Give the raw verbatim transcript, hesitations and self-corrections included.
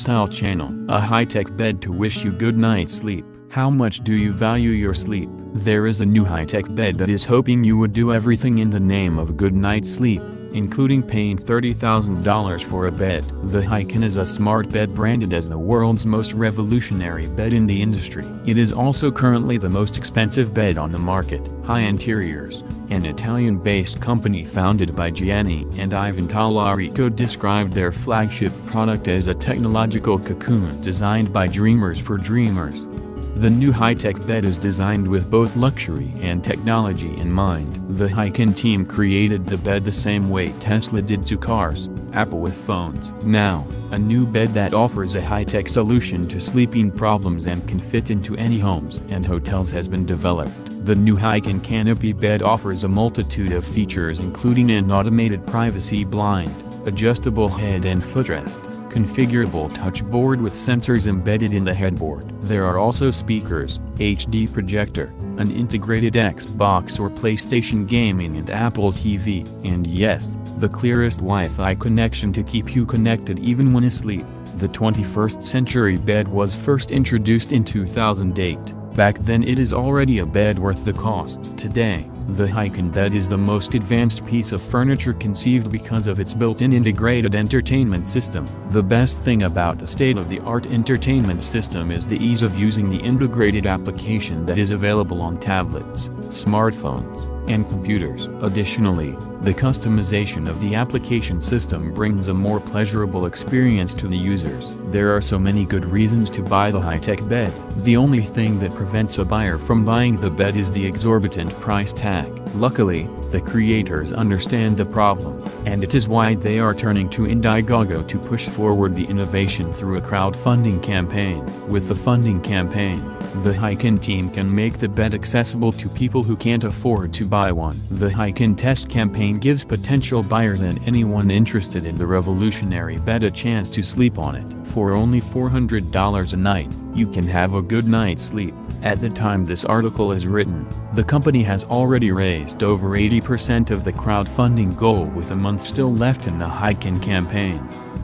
lifestyle channel. A high-tech bed to wish you good night's sleep. How much do you value your sleep? There is a new high-tech bed that is hoping you would do everything in the name of a good night's sleep, including paying thirty thousand dollars for a bed. The Hyken is a smart bed branded as the world's most revolutionary bed in the industry. It is also currently the most expensive bed on the market. High Interiors, an Italian-based company founded by Gianni and Ivan Tallarico, described their flagship product as a technological cocoon designed by dreamers for dreamers. The new high-tech bed is designed with both luxury and technology in mind. The Hyken team created the bed the same way Tesla did to cars, Apple with phones. Now, a new bed that offers a high-tech solution to sleeping problems and can fit into any homes and hotels has been developed. The new Hyken Canopy bed offers a multitude of features, including an automated privacy blind, adjustable head and footrest, configurable touchboard with sensors embedded in the headboard. There are also speakers, H D projector, an integrated Xbox or PlayStation gaming and Apple T V, and yes, the clearest Wi-Fi connection to keep you connected even when asleep. The twenty-first century bed was first introduced in two thousand eight. Back then it is already a bed worth the cost. Today, the Hyken bed is the most advanced piece of furniture conceived because of its built-in integrated entertainment system. The best thing about the state-of-the-art entertainment system is the ease of using the integrated application that is available on tablets, smartphones, and computers. Additionally, the customization of the application system brings a more pleasurable experience to the users. There are so many good reasons to buy the high-tech bed. The only thing that prevents a buyer from buying the bed is the exorbitant price tag. Luckily, the creators understand the problem, and it is why they are turning to Indiegogo to push forward the innovation through a crowdfunding campaign. With the funding campaign, the Hyken team can make the bed accessible to people who can't afford to buy one. The Hyken test campaign gives potential buyers and anyone interested in the revolutionary bed a chance to sleep on it. For only four hundred dollars a night, you can have a good night's sleep. At the time this article is written, the company has already raised over eighty percent of the crowdfunding goal with a month still left in the Hyken campaign.